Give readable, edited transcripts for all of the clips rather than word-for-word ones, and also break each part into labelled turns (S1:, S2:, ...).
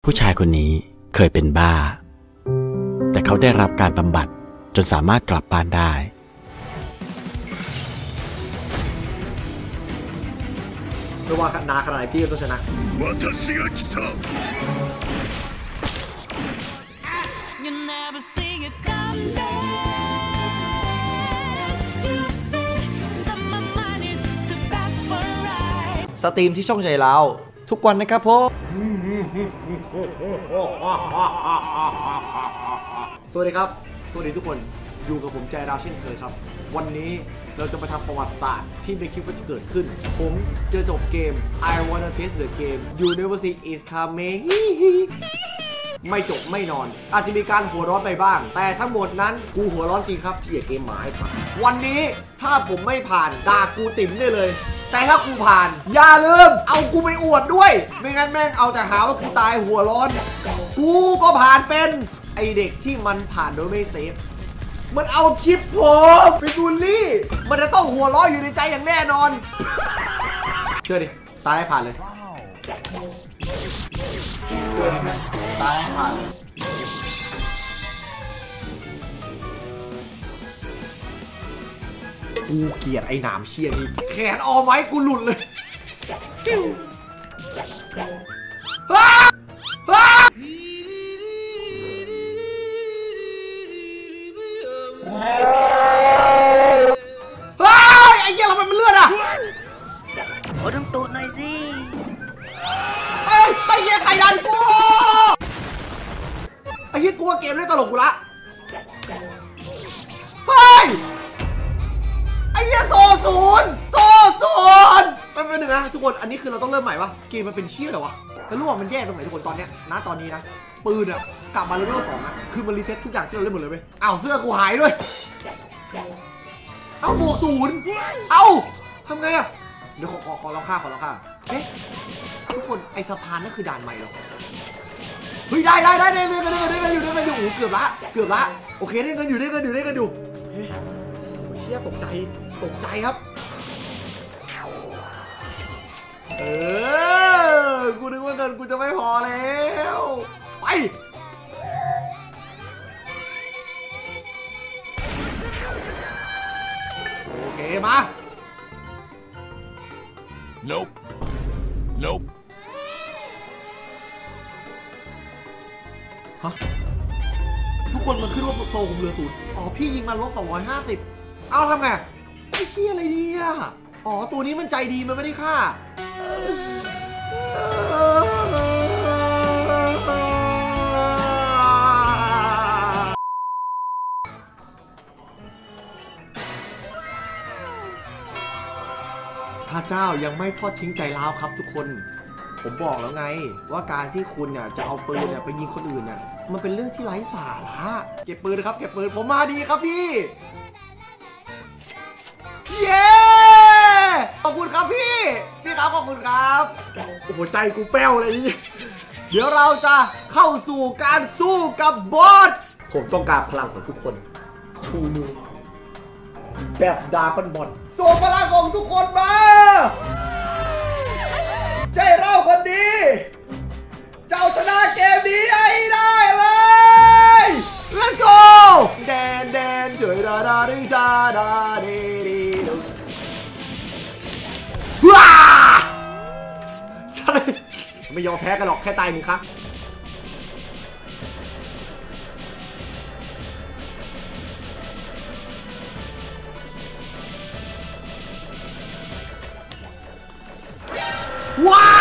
S1: ผู้ชายคนนี้เคยเป็นบ้าแต่เขาได้รับการบำบัดจนสามารถกลับบ้านได้
S2: ไม่ว่านาขนาดไหนพี่ก็ต้องชนะสตรีมที่ช่องใจเราทุกวันนะครับผมสวัสดีครับสวัสดีทุกคนอยู่กับผมใจเราเช่นเคยครับวันนี้เราจะมาทำประวัติศาสตร์ที่ไม่คิดว่าจะเกิดขึ้นผมจะจบเกม I wanna test the game You never see is coming ไม่จบไม่นอนอาจจะมีการหัวร้อนไปบ้างแต่ทั้งหมดนั้นกูหัวร้อนจริงครับที่เกมหมายผ่านวันนี้ถ้าผมไม่ผ่านด่ากูติ๋มได้เลยแต่ถ้ากูผ่านอย่าลืมเอากูไปอวดด้วยไม่งั้นแม่งเอาแต่หาว่ากูตายหัวร้อนกูก็ผ่านเป็นไอเด็กที่มันผ่านโดยไม่เซฟมันเอาคลิปผมไปบูลลี่มันจะต้องหัวร้อนอยู่ในใจอย่างแน่นอนเชื่อดิตายให้ผ่านเลยเชื่อดิตายให้ผ่านกูเกลียดไอ้หนามเชี่ยนี่แขนออไหมกูหลุดเลยไอ้เหี้ยเรามันเลือดอ่ะ
S3: ขอต้องตูดหน่อยสิ
S2: ไอ้เหี้ยไข่ดันกูไอ้เหี้ยกูว่าเกมเล่นตลกกูละเฮ้ยไอ้เหี้ยโซศูนย์เป็นหนึ่งนะทุกคนอันนี้คือเราต้องเริ่มใหม่ปะเกมมันเป็นเชี่ยเหรอวะแล้วรู้ว่ามันแย่ตรงไหนทุกคนตอนเนี้ยนะตอนนี้นะปืนอะกลับมาเลเวล2นะคือมันรีเซ็ตทุกอย่างที่เราเล่นหมดเลยเว้ยอ้าวเสื้อกูหายด้วยเอ้าบวก0เอ้าทำไงอะเดี๋ยวขอลองฆ่าเอ๊ะทุกคนไอสะพานนั่นคือด่านใหม่เหรอเฮ้ยได้อยู่โอ้เกือบละโอเคได้เงินอยู่เชี่ยตกใจครับกูนึกว่าเงินกูจะไม่พอแล้วไปโอเคมา
S4: Nope
S2: ฮะทุกคนมันขึ้นว่าโซผมเหลือ0อ๋อพี่ยิงมันลบ250เอาทำไงไอ้เชี่ยอะไรเนี่ยอ๋อตัวนี้มันใจดีมันไม่ได้ฆ่าพระเจ้ายังไม่ทอดทิ้งใจเราครับทุกคนผมบอกแล้วไงว่าการที่คุณเนี่ยจะเอาปืนเนี่ยไปยิงคนอื่นเนี่ยมันเป็นเรื่องที่ไร้สาระเก็บปืนนะครับเก็บปืนผมมาดีครับพี่เย้ขอบคุณครับพี่ครับขอบคุณครับโอ้โหใจกูแป้วเลยเดี๋ยวเราจะเข้าสู่การสู้กับบอสผมต้องการพลังของทุกคนชูมือแบบดราก้อนบอลส่งพลังของทุกคนมาใจเราคนดีเจ้าชนะเกมนี้ให้ได้เลย Let's go แดนเฉยดาดิจาดาดีว้าไม่ยอมแพ้กันหรอกแค่ตาย1 ครั้งว้า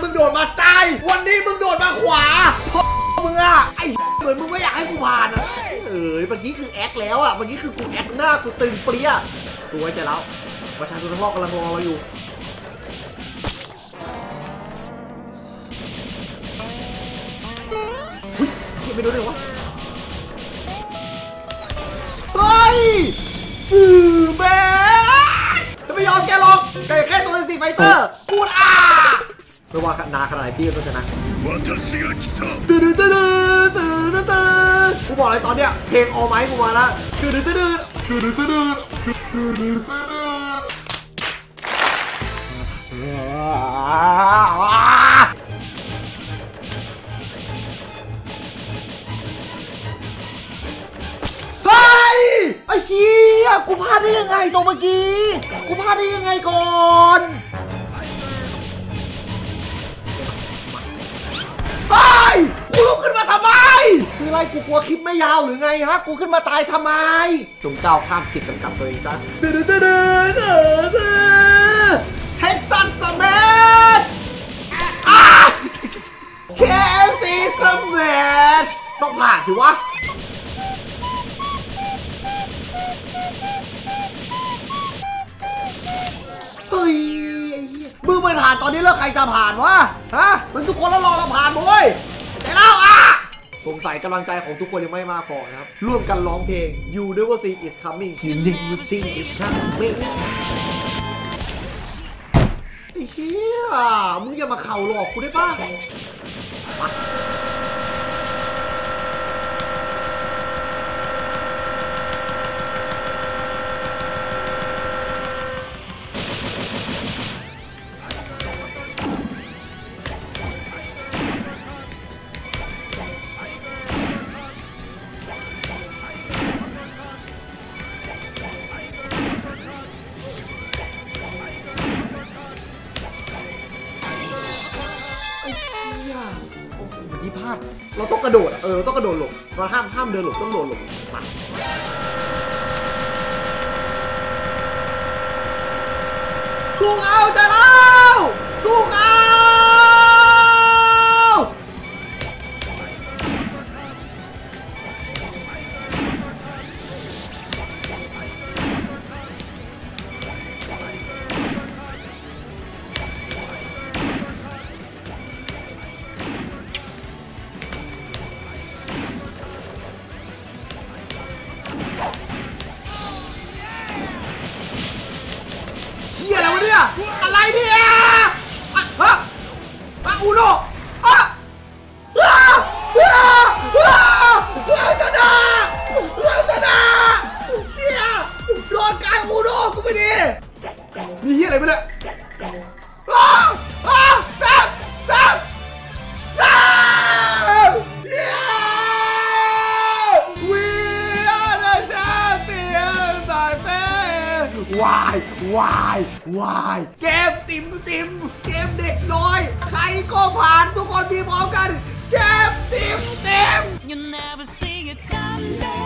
S2: งโดดมาซ้ายวันนี้มึงโดดมาขวามึงอะไอ้เหมือนมึงไม่อยากให้กูผ่านอะเมื่อกี้คือแอคแล้วอะเมื่อกี้คือกูแอคหน้ากูตึงเปรี้ยสวยใจแล้วประชาชนทั้งโลกกำลังรอเราอยู่ไม่รู้เลยวะเฮ้ยสื่อแมชจะไม่ยอมแกหรอกแกแค่ตัวใน4ไฟเตอร์พูดไม่ว่านาขนาดไหนพี่ก็ต้องชนะตื่นตื่นตื่นตื่นตื่นกูบอกเลยตอนเนี้ยเพลงออไม้กูมาแล้วตื่นตื่นตื่นตื่นตื่นตื่นตื่นไอ้เชี่ยกูพลาดได้ยังไงตัวเมื่อกี้กูพลาดได้ยังไงก่อนไอ้กูลุกขึ้นมาทำไมคืออะไรกูกลัวคลิปไม่ยาวหรือไงฮะกูขึ้นมาตายทำไมจงเจ้าข้ามขีดจำกัดตัวเองซะเท็กซัสสแมชKFC สแมชต้องผ่านสิวะเฮ้ยมึงไม่ผ่านตอนนี้แล้วใครจะผ่านวะฮะมึงทุกคนแล้วรอเราผ่านบ่ยแต่แล้วสงสัยกำลังใจของทุกคนยังไม่มากพอนะครับร่วมกันร้องเพลง You Never See It's Coming You Never See It's Coming ไอ้เหี้ยมึงอย่ามาเข่าหลอกกูได้ป่ะที่พลาดเราต้องกระโดดเราต้องกระโดดหลบเราห้ามเดินหลบต้องโดดหลบมาสู้เอาใจแล้วสู้เอาอะไรเนี่ยอูโน่เราชนะเชี่ยโดนการอูโน่กูไม่ดีมีเฮียอะไรไม่ได้แซมWe are the champion my friend วายเกมติ่มเกมเด็กน้อยใครก็ผ่านทุกคนมีพร้อมกันเกมติ่มYou never see it coming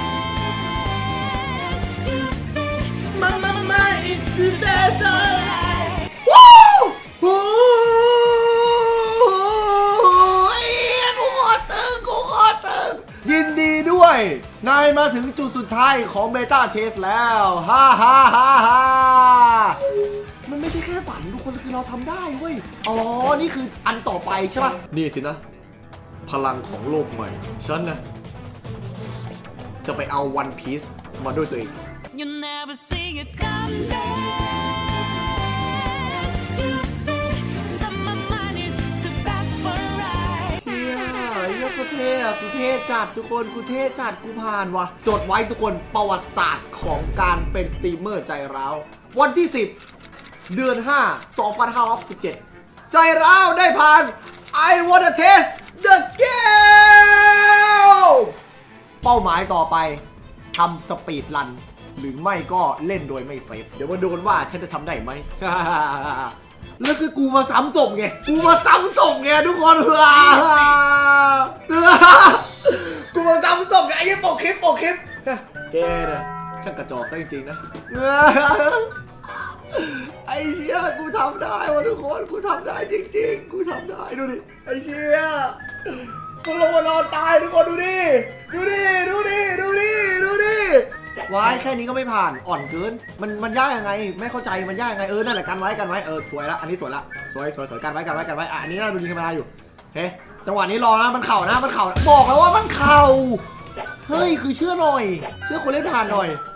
S2: Mama is the best alive วู้ฮู้กูขอตึงยินดีด้วยนายมาถึงจุดสุดท้ายของเบต้าเทสแล้วฮ่ามันไม่ใช่แค่ฝันทุกคนคือเราทำได้เว้ยนี่คืออันต่อไปใช่ป่ะนี่สินะพลังของโลกใหม่ฉันนะจะไปเอาวันพีซมาด้วยตัวเอง You never see it coming You say that my mind is the best for right เฮียกูเท่จัดทุกคนกูเท่จัดกูผ่านว่ะจดไว้ทุกคนประวัติศาสตร์ของการเป็นสตรีมเมอร์ใจร้าววันที่10เดือน5 2567ใจร้าวได้ผ่าน I wanna test the game เป้าหมายต่อไปทำสปีดรันหรือไม่ก็เล่นโดยไม่เซฟเดี๋ยวมาดูกันว่าฉันจะทำได้ไหม แล้วคือกูมาซ้ำศพไงทุกคนกูมาซ้ำศพไงไอ้ยี่ปกคลิปแกนะช่างกระจอกซะจริงๆนะไอ้เชี่ยกูทำได้วะทุกคนกูทำได้จริงๆกูทำได้ดูดิไอ้เชี่ยกูลงมานอนตายทุกคนดูดิดูดิดูดิดูดิดูดิวายแค่นี้ก็ไม่ผ่านอ่อนเกินมันยากยังไงไม่เข้าใจมันยากยังไงนั่นแหละกันไว้สวยละอันนี้สวยละสวยกันไว้อันนี้น่าดูยิงธรรมดาอยู่เฮ้จังหวะนี้รอนะมันเข่านะบอกแล้วว่ามันเข่าเฮ้ยคือเชื่อหน่อยเชื่อคนเล่นผ่านหน่อย